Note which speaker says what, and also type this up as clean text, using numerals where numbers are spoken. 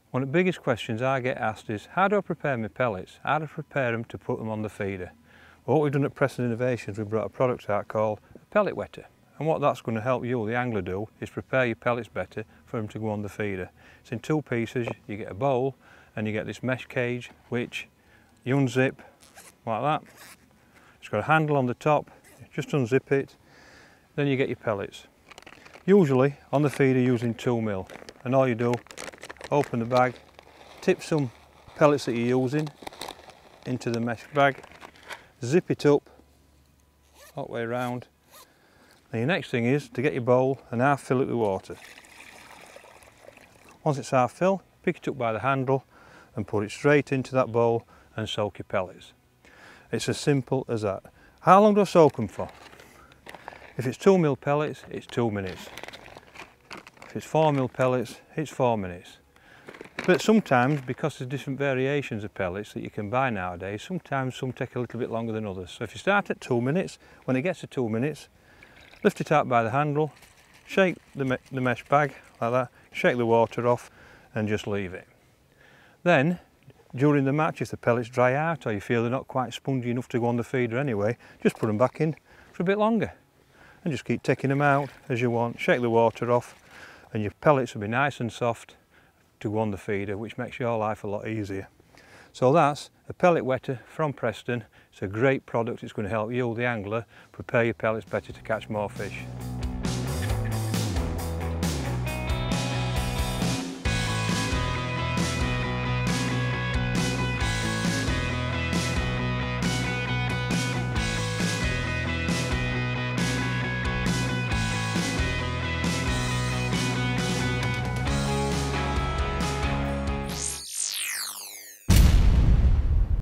Speaker 1: One of the biggest questions I get asked is, how do I prepare my pellets? How do I prepare them to put them on the feeder? Well, what we've done at Preston Innovations, we've brought a product out called a pellet wetter. And what that's going to help you, the angler, do is prepare your pellets better for them to go on the feeder. It's in 2 pieces. You get a bowl and you get this mesh cage, which you unzip like that. It's got a handle on the top, just unzip it, then you get your pellets. Usually on the feeder using 2mm, and all you do, open the bag, tip some pellets that you're using into the mesh bag, zip it up all the way around. Then your next thing is to get your bowl and half fill it with water. Once it's half fill, pick it up by the handle and put it straight into that bowl and soak your pellets. It's as simple as that. How long do I soak them for? If it's 2mm pellets, it's 2 minutes. If it's 4mm pellets, it's 4 minutes. But sometimes, because there's different variations of pellets that you can buy nowadays, sometimes some take a little bit longer than others. So if you start at 2 minutes, when it gets to 2 minutes, lift it out by the handle, shake the mesh bag like that, shake the water off and just leave it. Then, during the match, if the pellets dry out or you feel they're not quite spongy enough to go on the feeder anyway, just put them back in for a bit longer and just keep taking them out as you want, shake the water off and your pellets will be nice and soft to go on the feeder, which makes your life a lot easier. So that's a pellet wetter from Preston. It's a great product. It's going to help you, the angler, prepare your pellets better to catch more fish.